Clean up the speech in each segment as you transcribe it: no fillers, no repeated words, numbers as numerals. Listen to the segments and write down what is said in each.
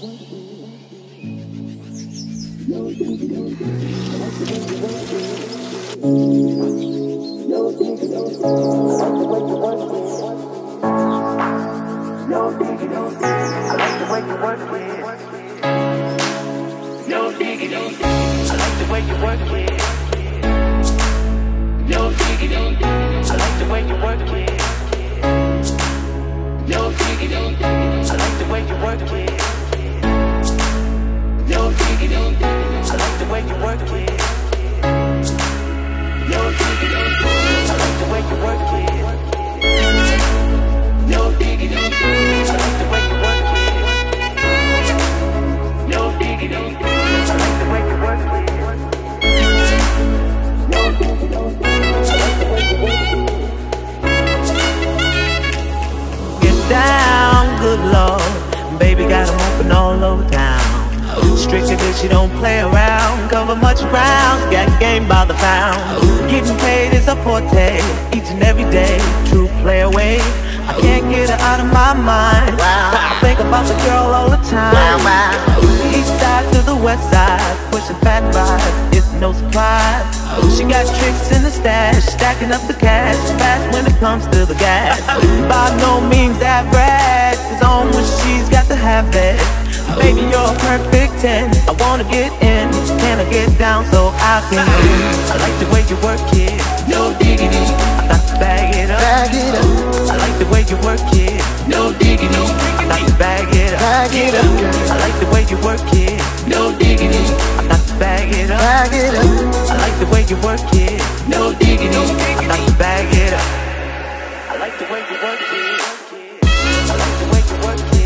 She don't play around, cover much ground, got game by the pound. Getting paid is a forte, each and every day, true play away. I can't get her out of my mind. I think about the girl all the time. East side to the west side, pushing fat vibes, it's no surprise. She got tricks in the stash, stacking up the cash, fast when it comes to the gas. By no means average, it's on when she's got to have it. Baby, you're a perfect 10. I wanna get in, can I get down so I can win? I like the way you work it, no diggity. I got to bag it up, bag it up. I like the way you work it, no diggity. I got to bag it up, bag it up. I like the way you work it, no diggity. I got to bag it up, bag it up. I like the way you work it, no diggity. I got to bag it up. I like the way you work it. I like the way you work it.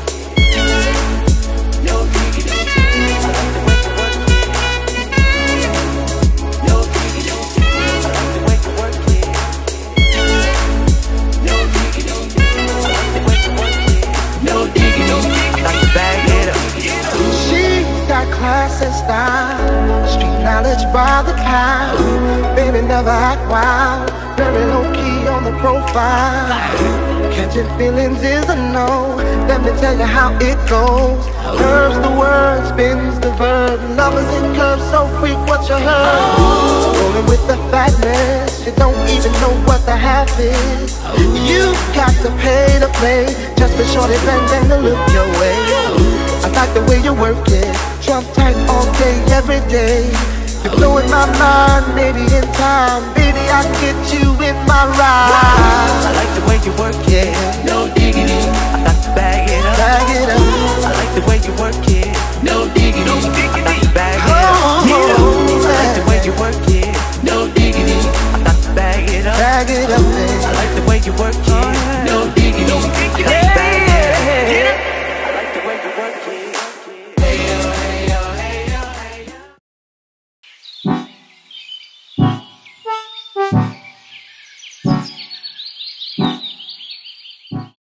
Class and style, street knowledge by the pound. Baby never act wild, very low key on the profile. Catching feelings is a no, let me tell you how it goes. Curves the word, spins the verb, lovers in curves so freak what you heard. Rolling with the fatness, you don't even know what the half is. You got to pay to play, just be sure they bang bang to look your way. I like the way you work it, trump tight all day, every day. You're blowing my mind, maybe in time, baby, I'll get you in my ride. I like the way you work it, no diggity.